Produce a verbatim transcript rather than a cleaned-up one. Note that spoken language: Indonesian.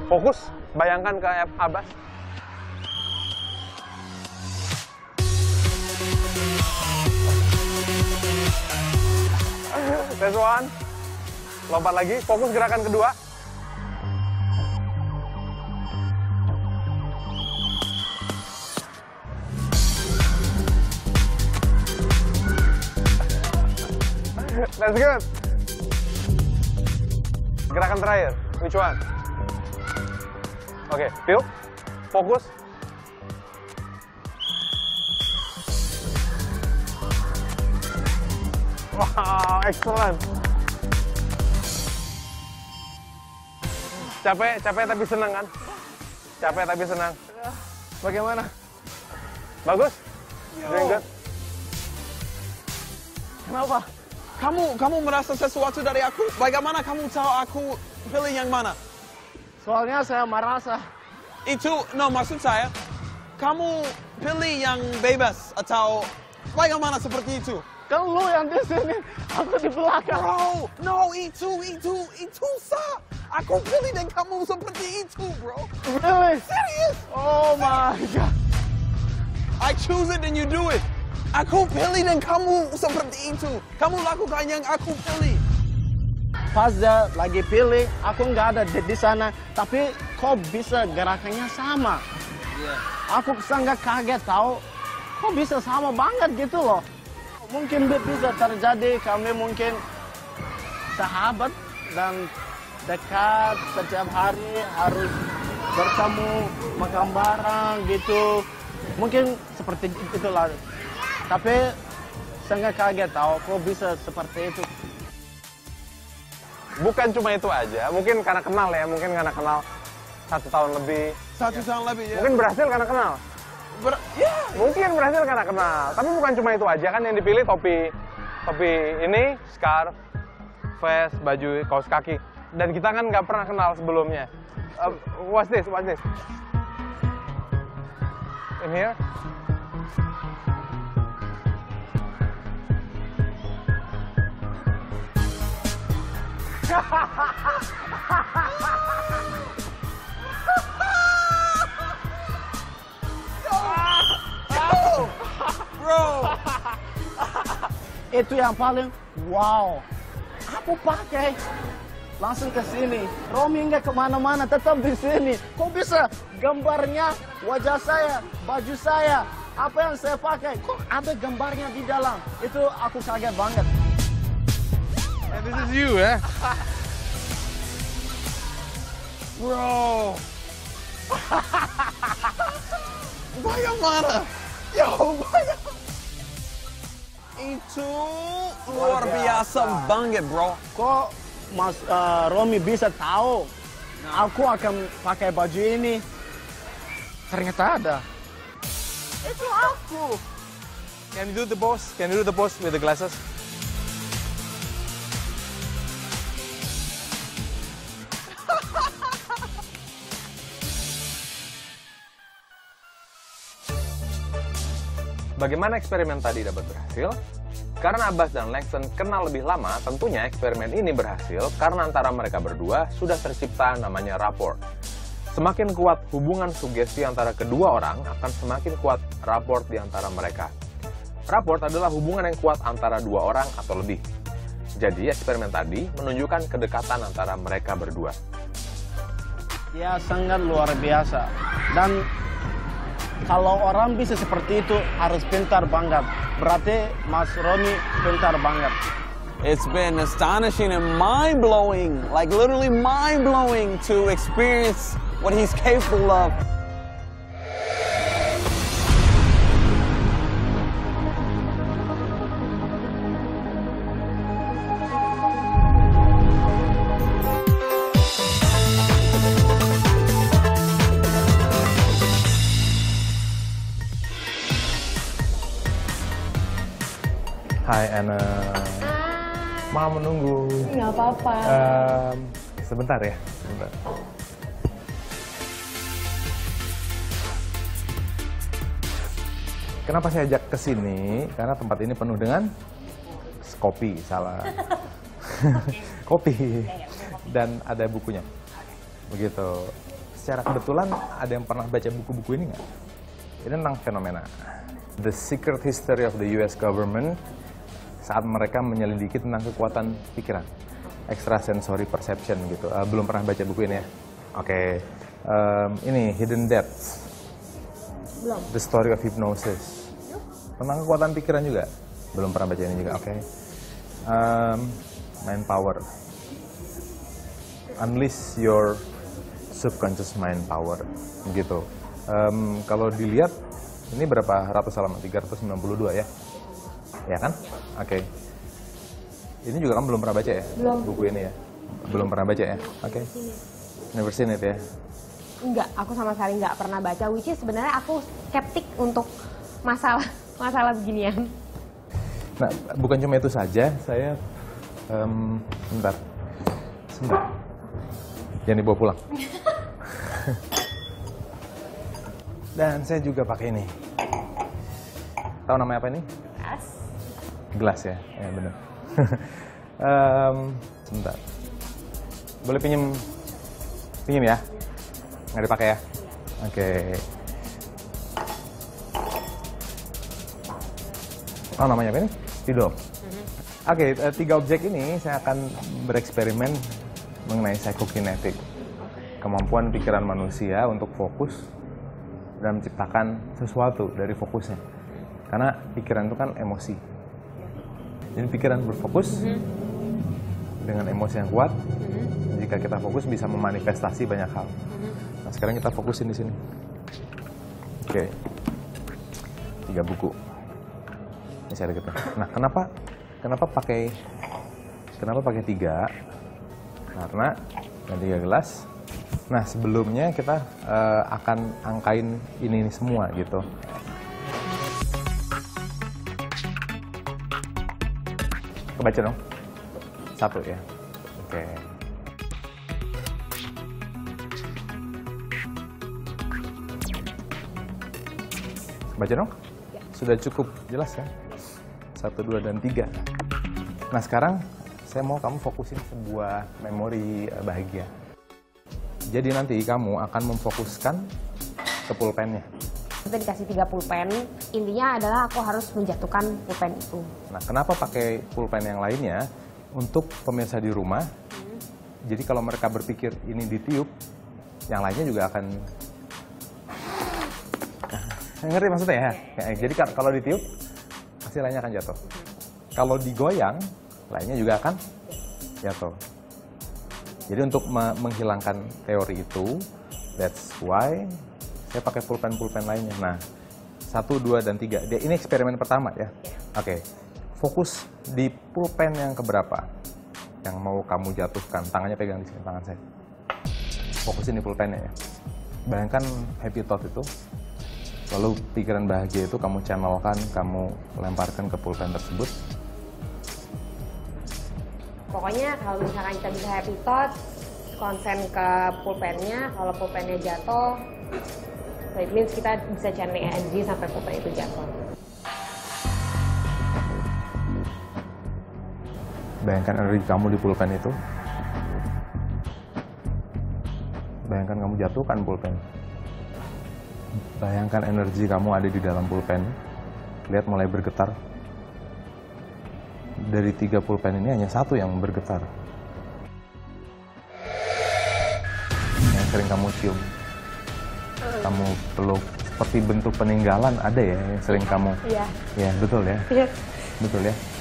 Fokus, bayangkan ke Abbas. Last one. Lompat lagi, fokus gerakan kedua. That's good. Gerakan terakhir, which one? Oke, okay, tiup, fokus. Wow, excellent. Capek, capek tapi senang kan? Capek tapi senang. Bagaimana? Bagus? Doing good? Kenapa? Kamu kamu merasa sesuatu dari aku? Bagaimana kamu tahu aku pilih yang mana? Soalnya saya merasa. Itu, no maksud saya, kamu pilih yang bebas atau bagaimana seperti itu? Kan lu yang di sini, aku di belakang. Bro, no itu, itu, itu sah. Aku pilih dan kamu seperti itu, bro. Really? Serious? Oh my God. I choose it and you do it. Aku pilih dan kamu seperti itu. Kamu lakukan yang aku pilih. Pas dia lagi pilih, aku nggak ada di, di sana. Tapi kok bisa gerakannya sama? Yeah. Aku sangat kaget tahu. Kok bisa sama banget gitu loh. Mungkin bisa terjadi kami mungkin sahabat dan dekat setiap hari harus bertemu makan bareng gitu. Mungkin seperti itulah. Tapi sangat kaget tahu kok bisa seperti itu. Bukan cuma itu aja, mungkin karena kenal ya, mungkin karena kenal satu tahun lebih. Satu tahun lebih ya. Mungkin berhasil karena kenal. Ber ya. Mungkin berhasil karena kenal. Tapi bukan cuma itu aja kan yang dipilih topi, topi ini, scarf, vest, baju, kaos kaki. Dan kita kan nggak pernah kenal sebelumnya. Uh, what's this? What's this? In here? Oh, bro. Itu yang paling wow. Aku pakai langsung ke sini. Romi nggak kemana-mana, tetap di sini. Kok bisa gambarnya wajah saya, baju saya, apa yang saya pakai, kok ada gambarnya di dalam? Itu aku kaget banget. And this is you, eh? Bro. Bagaimana? Yo, bagaimana? Itu luar biasa banget, bro. Kok Mas uh, Romi bisa tahu aku akan pakai baju ini? Ternyata ada. Itu aku. Can you do the pose? Can you do the pose with the glasses? Bagaimana eksperimen tadi dapat berhasil? Karena Abbas dan Langston kenal lebih lama, tentunya eksperimen ini berhasil karena antara mereka berdua sudah tercipta namanya rapport. Semakin kuat hubungan sugesti antara kedua orang, akan semakin kuat rapport di antara mereka. Rapport adalah hubungan yang kuat antara dua orang atau lebih. Jadi eksperimen tadi menunjukkan kedekatan antara mereka berdua. Ya, sangat luar biasa. Dan kalau orang bisa seperti itu harus pintar banget. Berarti Mas Romi pintar banget. It's been astonishing and mind-blowing, like literally mind-blowing to experience what he's capable of. Hai Anna. Mama menunggu. Nggak apa-apa. Um, sebentar ya. Sebentar. Kenapa saya ajak ke sini? Karena tempat ini penuh dengan kopi, salah. Kopi. Dan ada bukunya. Begitu. secara kebetulan ada yang pernah baca buku-buku ini nggak? Ini tentang fenomena The Secret History of the U S Government saat mereka menyelidiki tentang kekuatan pikiran, extrasensory perception gitu. Uh, belum pernah baca buku ini ya? Oke, okay. um, ini Hidden Depths, Belum. The Story of Hypnosis, tentang kekuatan pikiran juga. Belum pernah baca ini juga. Oke, okay. um, Mind Power, Unleash Your Subconscious Mind Power, gitu. Um, kalau dilihat, ini berapa ratus halaman? tiga ratus sembilan puluh dua ya? Ya kan? Oke. Okay. Ini juga kan belum pernah baca ya? Belum. Buku ini ya? Belum pernah baca ya? Oke. Okay. Never seen it ya? Enggak, aku sama sekali nggak pernah baca. Which is sebenarnya aku skeptik untuk masalah masalah beginian. Nah, bukan cuma itu saja, saya... Um, bentar. Sebentar. Jangan dibawa pulang. Dan saya juga pakai ini. Tahu namanya apa ini? Gelas. Gelas ya? Ya benar. um, sebentar. Boleh pinjem? Pinjem ya? Nggak dipakai ya? Oke. Okay. Oh, namanya apa ini? Spidol. Mm-hmm. Oke, okay, tiga objek ini saya akan bereksperimen mengenai psychokinetic. Kemampuan pikiran manusia untuk fokus dan menciptakan sesuatu dari fokusnya. Karena pikiran itu kan emosi. Jadi pikiran berfokus mm-hmm. dengan emosi yang kuat. Mm-hmm. Jika kita fokus bisa memanifestasi banyak hal. Mm-hmm. Nah, sekarang kita fokusin di sini. Oke. Tiga buku. Ini saya gitu. Nah, kenapa kenapa pakai kenapa pakai tiga? Karena ada tiga gelas. Nah, sebelumnya kita uh, akan angkain ini, ini semua gitu. Kebaca dong? Satu ya? Oke. Kebaca dong? Sudah cukup jelas ya? Satu, dua, dan tiga. Nah, sekarang saya mau kamu fokusin sebuah memori bahagia. Jadi nanti kamu akan memfokuskan ke pulpennya. Kita dikasih tiga pulpen, intinya adalah aku harus menjatuhkan pulpen itu. Nah, kenapa pakai pulpen yang lainnya? Untuk pemirsa di rumah, hmm. jadi kalau mereka berpikir ini ditiup, yang lainnya juga akan... Nah, ngerti maksudnya ya? Ya, jadi kalau ditiup, pasti lainnya akan jatuh. Kalau digoyang, lainnya juga akan jatuh. Jadi untuk menghilangkan teori itu, that's why saya pakai pulpen-pulpen lainnya. Nah, satu, dua, dan tiga. Ini eksperimen pertama ya. Oke, okay. Fokus di pulpen yang keberapa? Yang mau kamu jatuhkan. Tangannya pegang di sini, tangan saya. Fokusin di pulpennya ya. Bayangkan happy thought itu. Lalu pikiran bahagia itu kamu channelkan, kamu lemparkan ke pulpen tersebut. Pokoknya kalau misalkan kita bisa happy thought, konsen ke pulpennya, kalau pulpennya jatuh, so it means kita bisa channeling energi sampai pulpen itu jatuh. Bayangkan energi kamu di pulpen itu. Bayangkan kamu jatuhkan pulpen. Bayangkan energi kamu ada di dalam pulpen. Lihat mulai bergetar. Dari tiga pulpen ini hanya satu yang bergetar. Yang sering kamu cium, kamu peluk, seperti bentuk peninggalan ada ya yang sering kamu. Iya. Ya betul ya. Iya. Betul ya.